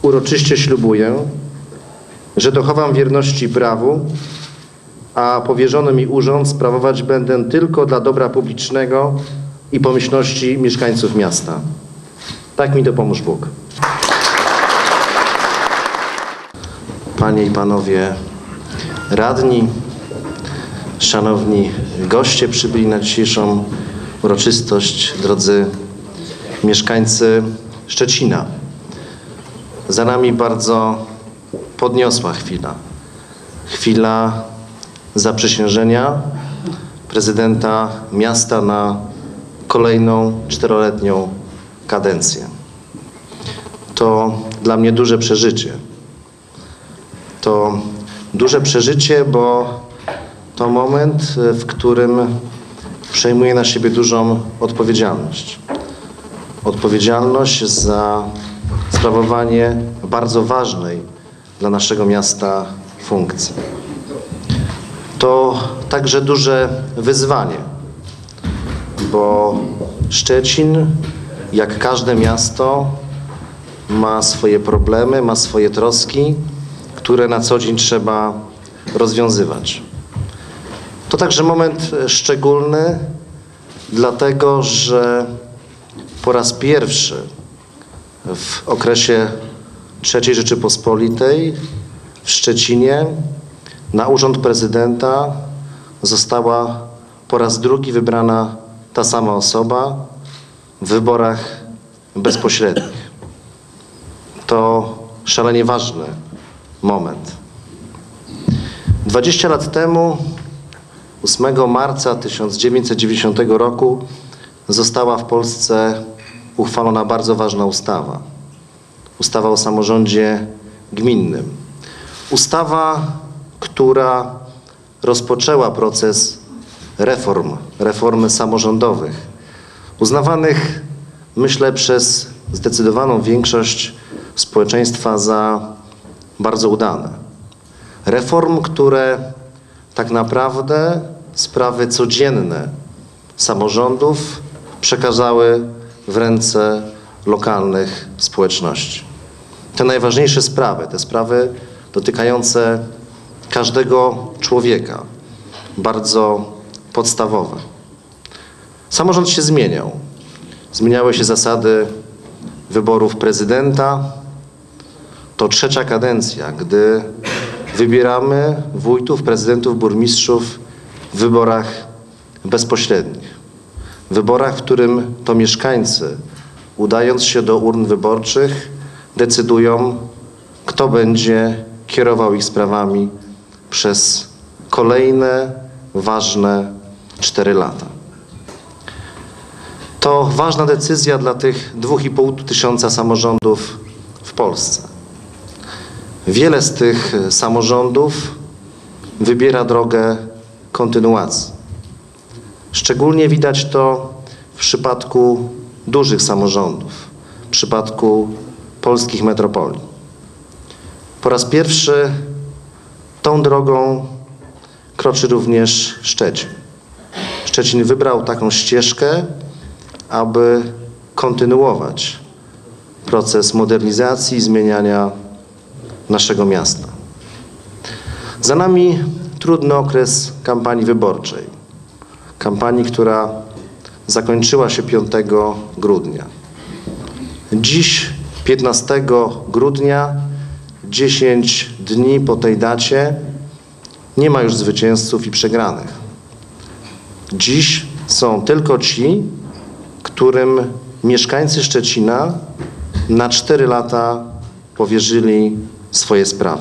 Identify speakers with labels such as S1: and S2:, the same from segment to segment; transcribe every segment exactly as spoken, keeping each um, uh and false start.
S1: uroczyście ślubuję, że dochowam wierności prawu, a powierzony mi urząd sprawować będę tylko dla dobra publicznego i pomyślności mieszkańców miasta. Tak mi dopomóż Bóg. Panie i Panowie radni, szanowni goście przybyli na dzisiejszą uroczystość, drodzy mieszkańcy Szczecina. Za nami bardzo podniosła chwila. Chwila zaprzysiężenia prezydenta miasta na kolejną czteroletnią kadencję. To dla mnie duże przeżycie. To duże przeżycie, bo to moment, w którym przejmuję na siebie dużą odpowiedzialność. Odpowiedzialność za sprawowanie bardzo ważnej dla naszego miasta funkcji. To także duże wyzwanie, bo Szczecin, jak każde miasto, ma swoje problemy, ma swoje troski, które na co dzień trzeba rozwiązywać. To także moment szczególny, dlatego że po raz pierwszy w okresie trzeciej Rzeczypospolitej w Szczecinie na urząd prezydenta została po raz drugi wybrana ta sama osoba w wyborach bezpośrednich. To szalenie ważny moment. dwadzieścia lat temu, ósmego marca tysiąc dziewięćset dziewięćdziesiątego roku, została w Polsce uchwalona bardzo ważna ustawa. Ustawa o samorządzie gminnym. Ustawa, która rozpoczęła proces reform, reformy samorządowych, uznawanych, myślę, przez zdecydowaną większość społeczeństwa za bardzo udane. Reform, które tak naprawdę sprawy codzienne samorządów przekazały w ręce lokalnych społeczności. Te najważniejsze sprawy, te sprawy dotykające każdego człowieka, bardzo podstawowe. Samorząd się zmieniał. Zmieniały się zasady wyborów prezydenta. To trzecia kadencja, gdy wybieramy wójtów, prezydentów, burmistrzów w wyborach bezpośrednich. W wyborach, w którym to mieszkańcy, udając się do urn wyborczych, decydują, kto będzie kierował ich sprawami przez kolejne ważne cztery lata. To ważna decyzja dla tych dwóch i pół tysiąca samorządów w Polsce. Wiele z tych samorządów wybiera drogę kontynuacji. Szczególnie widać to w przypadku dużych samorządów, w przypadku polskich metropolii. Po raz pierwszy tą drogą kroczy również Szczecin. Szczecin wybrał taką ścieżkę, aby kontynuować proces modernizacji i zmieniania naszego miasta. Za nami trudny okres kampanii wyborczej. Kampanii, która zakończyła się piątego grudnia. Dziś, piętnastego grudnia, dziesięć dni po tej dacie, nie ma już zwycięzców i przegranych. Dziś są tylko ci, którym mieszkańcy Szczecina na cztery lata powierzyli swoje sprawy.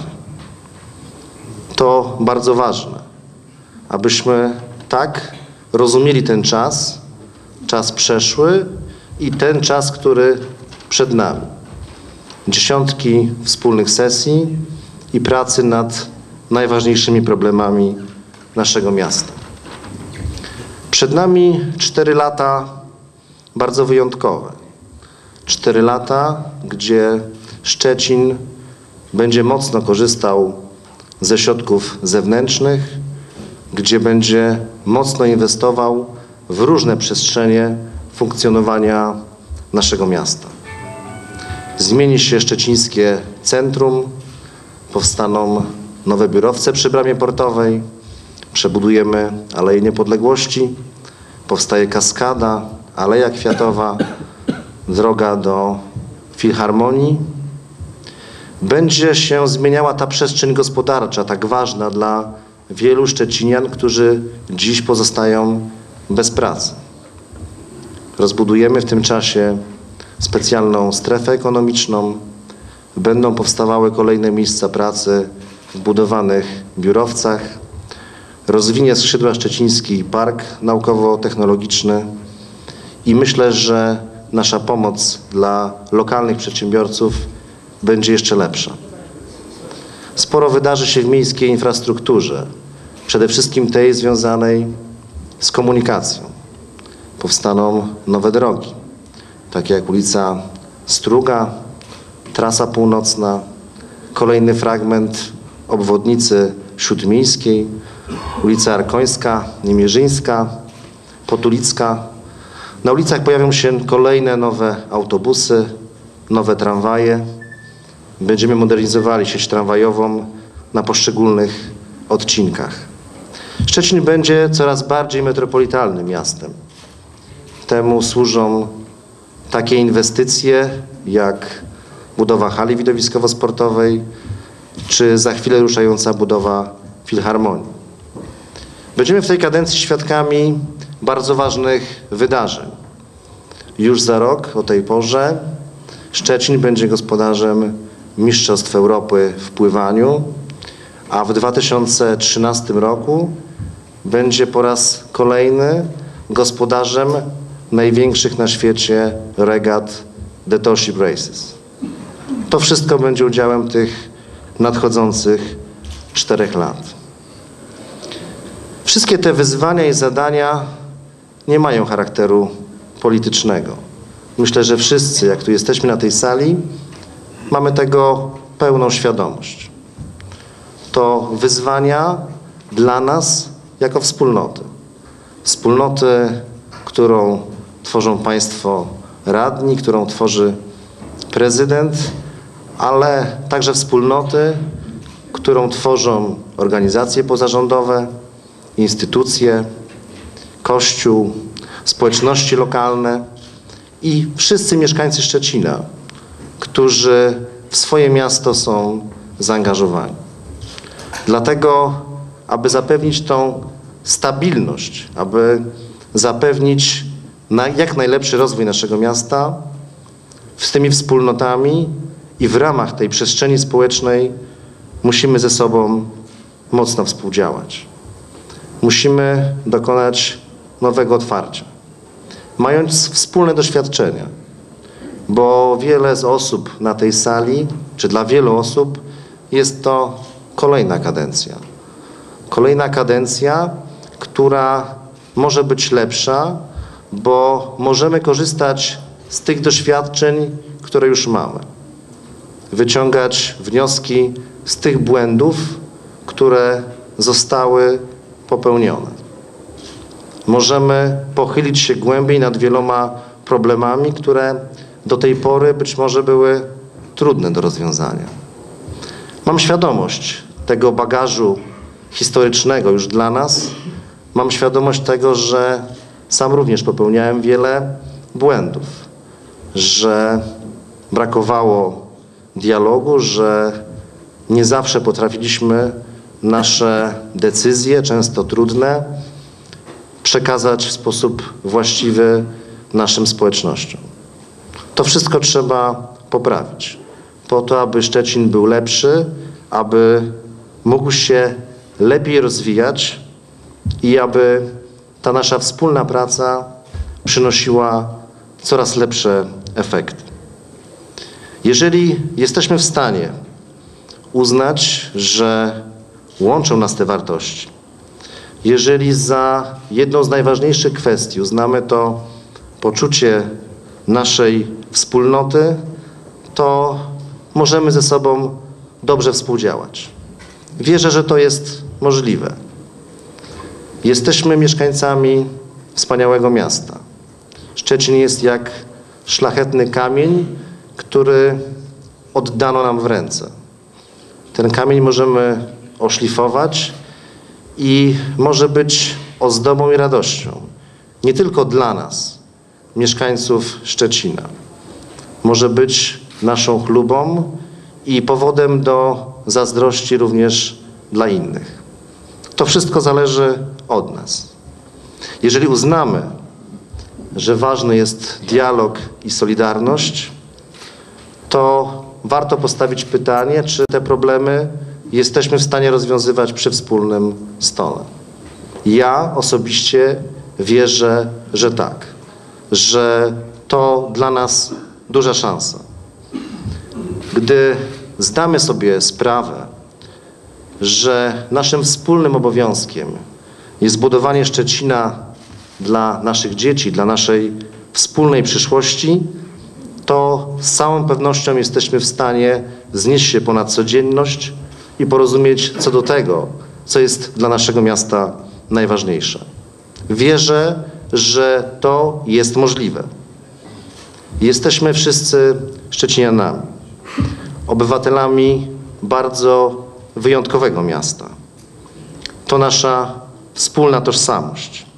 S1: To bardzo ważne, abyśmy tak rozumieli ten czas, czas przeszły i ten czas, który przed nami. Dziesiątki wspólnych sesji i pracy nad najważniejszymi problemami naszego miasta. Przed nami cztery lata bardzo wyjątkowe. Cztery lata, gdzie Szczecin będzie mocno korzystał ze środków zewnętrznych, gdzie będzie mocno inwestował w różne przestrzenie funkcjonowania naszego miasta. Zmieni się szczecińskie centrum, powstaną nowe biurowce przy Bramie Portowej, przebudujemy Aleję Niepodległości, powstaje kaskada, Aleja Kwiatowa, droga do Filharmonii. Będzie się zmieniała ta przestrzeń gospodarcza, tak ważna dla wielu szczecinian, którzy dziś pozostają bez pracy. Rozbudujemy w tym czasie specjalną strefę ekonomiczną. Będą powstawały kolejne miejsca pracy w budowanych biurowcach. Rozwinie skrzydła szczeciński park naukowo-technologiczny i myślę, że nasza pomoc dla lokalnych przedsiębiorców będzie jeszcze lepsza. Sporo wydarzy się w miejskiej infrastrukturze, przede wszystkim tej związanej z komunikacją. Powstaną nowe drogi, takie jak ulica Struga, Trasa Północna, kolejny fragment obwodnicy śródmiejskiej, ulica Arkońska, Niemierzyńska, Potulicka. Na ulicach pojawią się kolejne nowe autobusy, nowe tramwaje. Będziemy modernizowali sieć tramwajową na poszczególnych odcinkach. Szczecin będzie coraz bardziej metropolitalnym miastem. Temu służą takie inwestycje jak budowa hali widowiskowo-sportowej, czy za chwilę ruszająca budowa Filharmonii. Będziemy w tej kadencji świadkami bardzo ważnych wydarzeń. Już za rok o tej porze Szczecin będzie gospodarzem Mistrzostw Europy w pływaniu, a w dwa tysiące trzynastym roku będzie po raz kolejny gospodarzem największych na świecie regat The Tollship Races. To wszystko będzie udziałem tych nadchodzących czterech lat. Wszystkie te wyzwania i zadania nie mają charakteru politycznego. Myślę, że wszyscy, jak tu jesteśmy na tej sali, mamy tego pełną świadomość. To wyzwania dla nas jako wspólnoty. Wspólnoty, którą tworzą państwo radni, którą tworzy prezydent, ale także wspólnoty, którą tworzą organizacje pozarządowe, instytucje, Kościół, społeczności lokalne i wszyscy mieszkańcy Szczecina, którzy w swoje miasto są zaangażowani. Dlatego, aby zapewnić tą stabilność, aby zapewnić na jak najlepszy rozwój naszego miasta, z tymi wspólnotami i w ramach tej przestrzeni społecznej musimy ze sobą mocno współdziałać. Musimy dokonać nowego otwarcia, mając wspólne doświadczenia, bo wiele z osób na tej sali, czy dla wielu osób jest to kolejna kadencja. Kolejna kadencja, która może być lepsza, bo możemy korzystać z tych doświadczeń, które już mamy. Wyciągać wnioski z tych błędów, które zostały popełnione. Możemy pochylić się głębiej nad wieloma problemami, które do tej pory być może były trudne do rozwiązania. Mam świadomość tego bagażu historycznego już dla nas. Mam świadomość tego, że sam również popełniałem wiele błędów, że brakowało dialogu, że nie zawsze potrafiliśmy nasze decyzje, często trudne, przekazać w sposób właściwy naszym społecznościom. To wszystko trzeba poprawić, po to, aby Szczecin był lepszy, aby mógł się lepiej rozwijać i aby ta nasza wspólna praca przynosiła coraz lepsze efekty. Jeżeli jesteśmy w stanie uznać, że łączą nas te wartości, jeżeli za jedną z najważniejszych kwestii uznamy to poczucie naszej wspólnoty, to możemy ze sobą dobrze współdziałać. Wierzę, że to jest możliwe. Jesteśmy mieszkańcami wspaniałego miasta. Szczecin jest jak szlachetny kamień, który oddano nam w ręce. Ten kamień możemy oszlifować i może być ozdobą i radością. Nie tylko dla nas, mieszkańców Szczecina. Może być naszą chlubą i powodem do zazdrości również dla innych. To wszystko zależy od nas. Jeżeli uznamy, że ważny jest dialog i solidarność, to warto postawić pytanie, czy te problemy jesteśmy w stanie rozwiązywać przy wspólnym stole. Ja osobiście wierzę, że tak, że to dla nas duża szansa. Gdy zdamy sobie sprawę, że naszym wspólnym obowiązkiem jest budowanie Szczecina dla naszych dzieci, dla naszej wspólnej przyszłości, to z całą pewnością jesteśmy w stanie wznieść się ponad codzienność i porozumieć co do tego, co jest dla naszego miasta najważniejsze. Wierzę, że to jest możliwe. Jesteśmy wszyscy szczecinianami, obywatelami bardzo wyjątkowego miasta. To nasza wspólna tożsamość.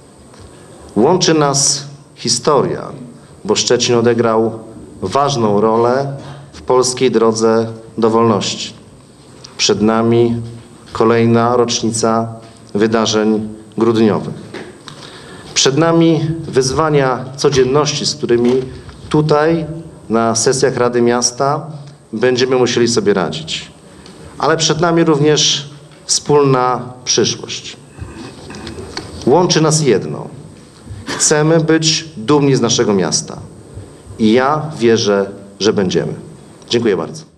S1: Łączy nas historia, bo Szczecin odegrał ważną rolę w polskiej drodze do wolności. Przed nami kolejna rocznica wydarzeń grudniowych. Przed nami wyzwania codzienności, z którymi tutaj na sesjach Rady Miasta będziemy musieli sobie radzić. Ale przed nami również wspólna przyszłość. Łączy nas jedno. Chcemy być dumni z naszego miasta. I ja wierzę, że będziemy. Dziękuję bardzo.